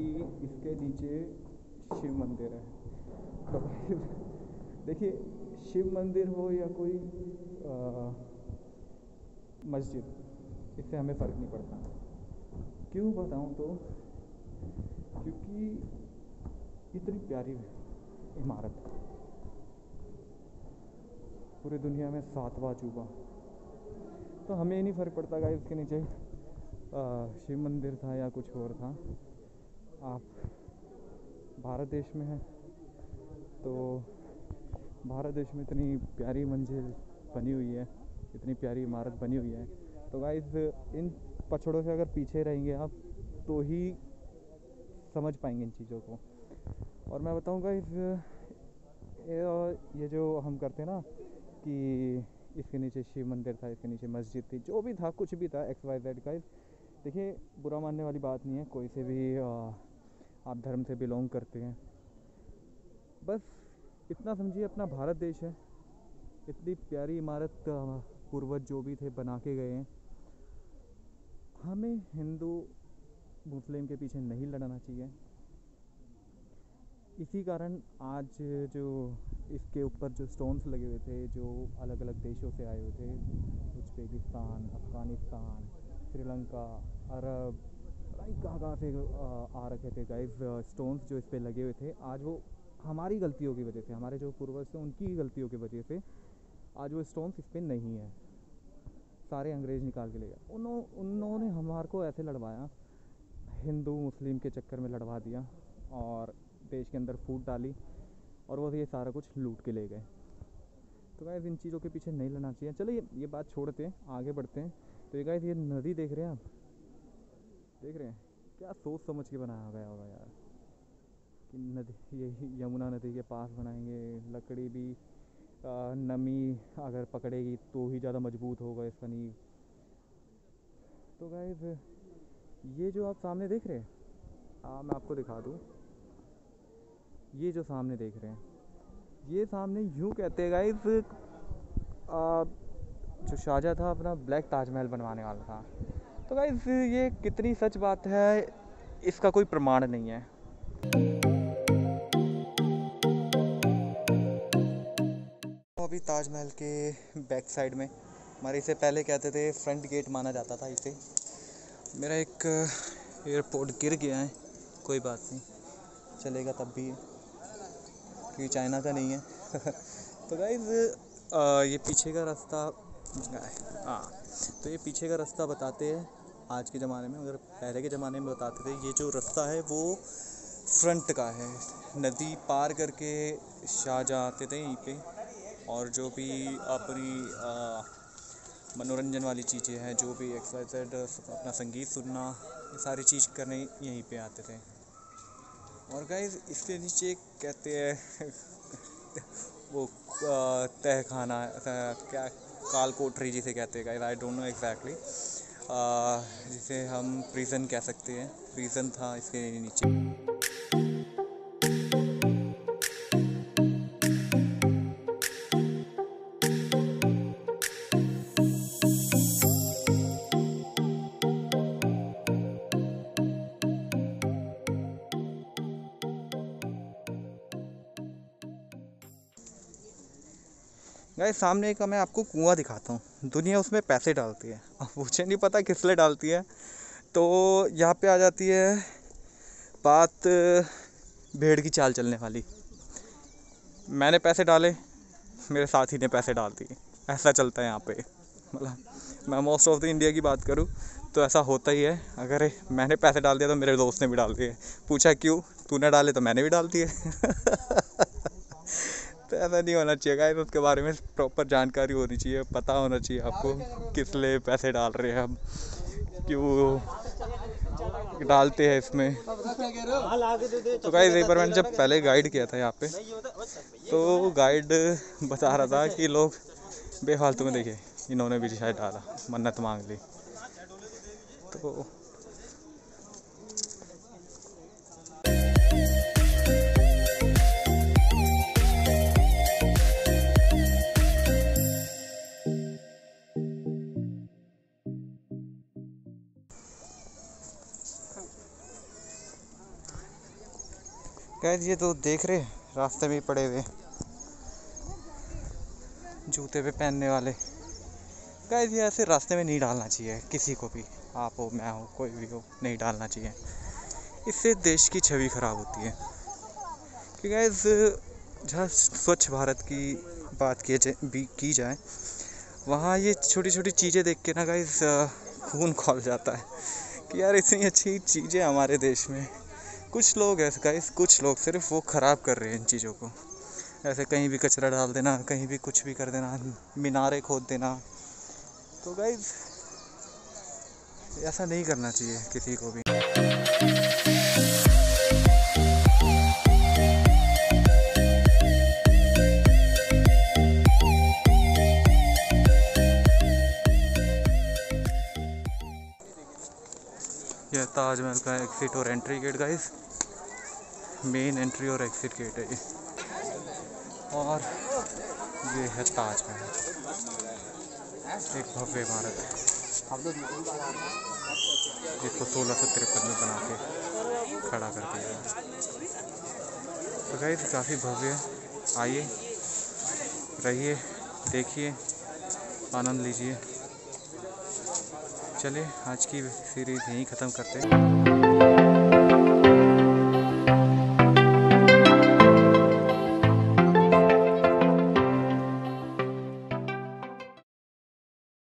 कि इसके नीचे शिव मंदिर है। तो देखिए, शिव मंदिर हो या कोई मस्जिद, इससे हमें फ़र्क नहीं पड़ता। क्यों बताऊँ तो, क्योंकि इतनी प्यारी इमारत, पूरी दुनिया में 7वां अजूबा, तो हमें ही नहीं फ़र्क पड़ता गाइस इसके नीचे शिव मंदिर था या कुछ और था। आप भारत देश में हैं, तो भारत देश में इतनी प्यारी मंजिल बनी हुई है, इतनी प्यारी इमारत बनी हुई है, तो गाइस इन पछड़ों से अगर पीछे रहेंगे आप तो ही समझ पाएंगे इन चीज़ों को। और मैं बताऊँगा ये जो हम करते हैं ना कि इसके नीचे शिव मंदिर था, इसके नीचे मस्जिद थी, जो भी था, कुछ भी था, XYZ का, देखिए बुरा मानने वाली बात नहीं है, कोई से भी आप धर्म से बिलोंग करते हैं, बस इतना समझिए अपना भारत देश है, इतनी प्यारी इमारत पूर्वज जो भी थे बना के गए हैं। हमें हिंदू मुस्लिम के पीछे नहीं लड़ना चाहिए। इसी कारण आज जो इसके ऊपर जो स्टोन्स लगे हुए थे, जो अलग अलग देशों से आए हुए थे, उज़्बेकिस्तान, अफ़गानिस्तान, श्रीलंका, अरब, कहाँ से आ रखे थे गाइस, स्टोन्स जो इस पे लगे हुए थे, आज वो हमारी गलतियों की वजह से, हमारे जो पूर्वज थे उनकी गलतियों की वजह से आज वो स्टोन्स इस पे नहीं है, सारे अंग्रेज़ निकाल के ले गए। उन्होंने हमारे को ऐसे लड़वाया, हिंदू मुस्लिम के चक्कर में लड़वा दिया और देश के अंदर फूट डाली, और वो ये सारा कुछ लूट के ले गए। तो गाइस इन चीज़ों के पीछे नहीं लड़ना चाहिए। चलो ये बात छोड़ते हैं, आगे बढ़ते हैं। तो ये गाइस, ये नदी देख रहे हैं आप, देख रहे हैं क्या सोच समझ के बनाया गया होगा यार, कि नदी, ये यमुना नदी के पास बनाएंगे, लकड़ी भी नमी अगर पकड़ेगी तो ही ज़्यादा मजबूत होगा इसका नींव। तो गाइस ये जो आप सामने देख रहे हैं, मैं आपको दिखा दूँ, ये जो सामने देख रहे हैं, ये सामने यूँ कहते हैं गाइस, जो शाहजहाँ था अपना ब्लैक ताजमहल बनवाने वाला था। तो गाइस ये कितनी सच बात है इसका कोई प्रमाण नहीं है। अभी ताजमहल के बैक साइड में, हमारे इसे पहले कहते थे फ्रंट गेट माना जाता था इसे। मेरा एक एयरपोर्ट गिर गया है, कोई बात नहीं, चलेगा तब भी, क्योंकि चाइना का नहीं है। तो गाइस ये पीछे का रास्ता, हाँ, तो ये पीछे का रास्ता बताते हैं आज के ज़माने में, अगर पहले के ज़माने में बताते थे ये जो रास्ता है वो फ्रंट का है, नदी पार करके शाहजहाँ आते थे यहीं पे, और जो भी अपनी मनोरंजन वाली चीज़ें हैं, जो भी XYZ, अपना संगीत सुनना, ये सारी चीज़ करने यहीं पे आते थे। और गाइस इसके नीचे कहते हैं वो तह खाना, क्या काल कोठरी जिसे कहते हैं guys, I don't know exactly, जिसे हम प्रिजन कह सकते हैं, प्रिजन था इसके नीचे। गाइस सामने एक मैं आपको कुआं दिखाता हूँ, दुनिया उसमें पैसे डालती है, अब मुझे नहीं पता किस लिए डालती है। तो यहाँ पे आ जाती है बात भेड़ की चाल चलने वाली, मैंने पैसे डाले, मेरे साथी ने पैसे डाल दिए, ऐसा चलता है यहाँ पे। मतलब मैं मोस्ट ऑफ द इंडिया की बात करूँ तो ऐसा होता ही है, अगर मैंने पैसे डाल दिया तो मेरे दोस्त ने भी डाल दिए, पूछा क्यों, तूने डाले तो मैंने भी डाल दिए। तो ऐसा नहीं होना चाहिए गाइस, उसके बारे में प्रॉपर जानकारी होनी चाहिए, पता होना चाहिए आपको किस लिए पैसे डाल रहे हैं हम, क्यों डालते हैं इसमें। तो गाइस एक बार मैंने जब पहले गाइड किया था यहाँ पे, तो गाइड बता रहा था कि लोग बेफालतू में, देखिए इन्होंने भी शायद डाला, मन्नत मांग ली। तो गाइस ये तो देख रहे रास्ते में ही पड़े हुए जूते पे पहनने वाले। गाइस ये ऐसे रास्ते में नहीं डालना चाहिए किसी को भी, आप हो मैं हो कोई भी हो, नहीं डालना चाहिए। इससे देश की छवि खराब होती है। कि गाइस जहाँ स्वच्छ भारत की बात की जाए वहाँ ये छोटी छोटी चीज़ें देख के ना गाइस खून खौल जाता है कि यार इतनी अच्छी चीज़ें हमारे देश में। कुछ लोग ऐसे गाइस, कुछ लोग सिर्फ वो ख़राब कर रहे हैं इन चीज़ों को। ऐसे कहीं भी कचरा डाल देना, कहीं भी कुछ भी कर देना, मीनारे खोद देना। तो गाइस ऐसा नहीं करना चाहिए किसी को भी। यह ताजमहल का एग्जिट और entry gate guys, main entry और एग्जिट गेट है ये। और ये है ताजमहल, एक भव्य इमारत है जिसको 1653 में बना के खड़ा कर दिया है। तो गाइस काफ़ी भव्य है, आइए रहिए, देखिए, आनंद लीजिए। चलिए आज की सीरीज़ यहीं ख़त्म करते हैं।